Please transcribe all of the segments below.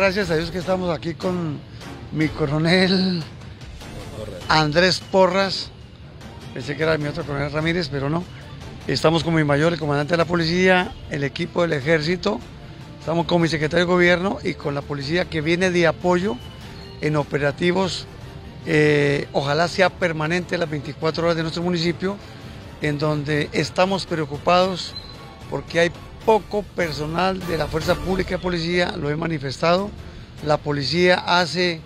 gracias a Dios que estamos aquí con mi coronel Andrés Porras. Pensé que era mi otro coronel Ramírez, pero no. Estamos con mi mayor, el comandante de la policía, el equipo del ejército. Estamos con mi secretario de gobierno y con la policía que viene de apoyo en operativos. Ojalá sea permanente las 24 horas de nuestro municipio, en donde estamos preocupados porque hay poco personal de la Fuerza Pública de Policía, lo he manifestado. La policía hace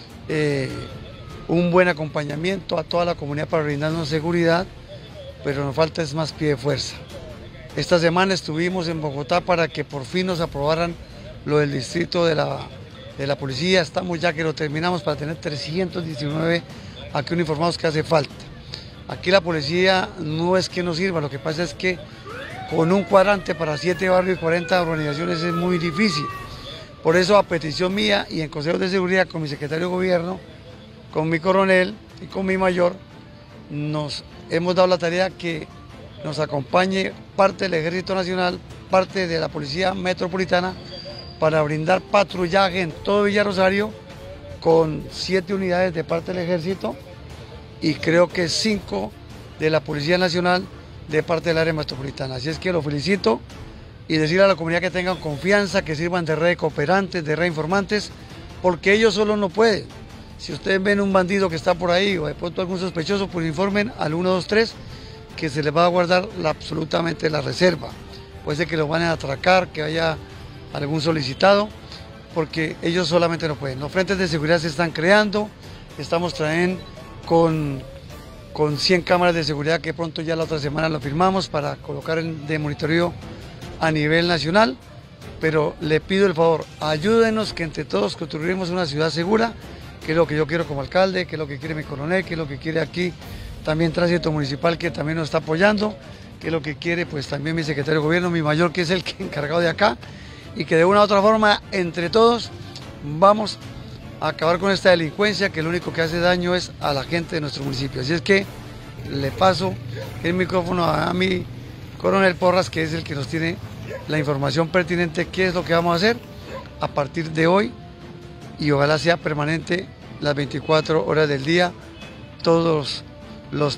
un buen acompañamiento a toda la comunidad para brindarnos seguridad, pero nos falta es más pie de fuerza. Esta semana estuvimos en Bogotá para que por fin nos aprobaran lo del distrito de la policía. Estamos ya que lo terminamos para tener 319 aquí uniformados que hace falta. Aquí la policía no es que no sirva, lo que pasa es que con un cuadrante para 7 barrios y 40 urbanizaciones es muy difícil. Por eso, a petición mía y en Consejo de Seguridad con mi secretario de gobierno, con mi coronel y con mi mayor, nos hemos dado la tarea que nos acompañe parte del Ejército Nacional, parte de la Policía Metropolitana, para brindar patrullaje en todo Villa Rosario con 7 unidades de parte del Ejército y creo que 5 de la Policía Nacional de parte del área metropolitana. Así es que lo felicito y decirle a la comunidad que tengan confianza, que sirvan de red de cooperantes, de red de informantes, porque ellos solos no pueden. Si ustedes ven un bandido que está por ahí o de pronto algún sospechoso, pues informen al 123 que se les va a guardar absolutamente la reserva. Puede ser que lo van a atracar, que haya algún solicitado, porque ellos solamente no pueden. Los frentes de seguridad se están creando, estamos trayendo con 100 cámaras de seguridad que pronto ya la otra semana lo firmamos para colocar de monitoreo a nivel nacional, pero le pido el favor, ayúdenos que entre todos construiremos una ciudad segura, que es lo que yo quiero como alcalde, que es lo que quiere mi coronel, que es lo que quiere aquí también Tránsito Municipal, que también nos está apoyando, que es lo que quiere pues también mi secretario de gobierno, mi mayor, que es el encargado de acá, y que de una u otra forma entre todos vamos a acabar con esta delincuencia que lo único que hace daño es a la gente de nuestro municipio. Así es que le paso el micrófono a mi coronel Porras, que es el que nos tiene la información pertinente, qué es lo que vamos a hacer a partir de hoy y ojalá sea permanente las 24 horas del día, todos los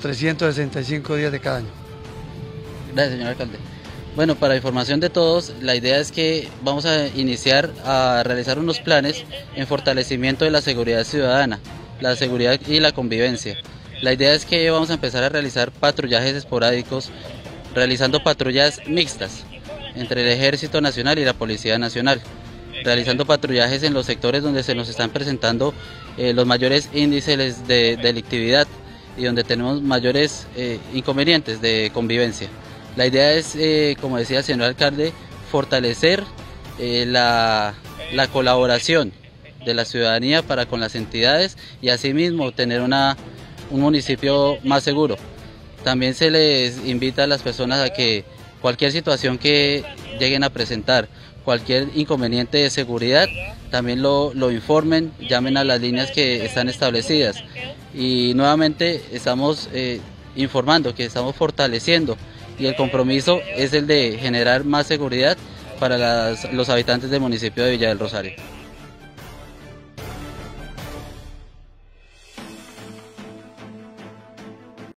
365 días de cada año. Gracias, señor alcalde. Bueno, para información de todos, la idea es que vamos a iniciar a realizar unos planes en fortalecimiento de la seguridad ciudadana, la seguridad y la convivencia. La idea es que vamos a empezar a realizar patrullajes esporádicos, realizando patrullas mixtas entre el Ejército Nacional y la Policía Nacional, realizando patrullajes en los sectores donde se nos están presentando los mayores índices de delictividad y donde tenemos mayores inconvenientes de convivencia. La idea es, como decía el señor alcalde, fortalecer la colaboración de la ciudadanía para con las entidades y asimismo tener un municipio más seguro. También se les invita a las personas a que cualquier situación que lleguen a presentar, cualquier inconveniente de seguridad, también lo informen, llamen a las líneas que están establecidas. Y nuevamente estamos informando que estamos fortaleciendo y el compromiso es el de generar más seguridad para los habitantes del municipio de Villa del Rosario.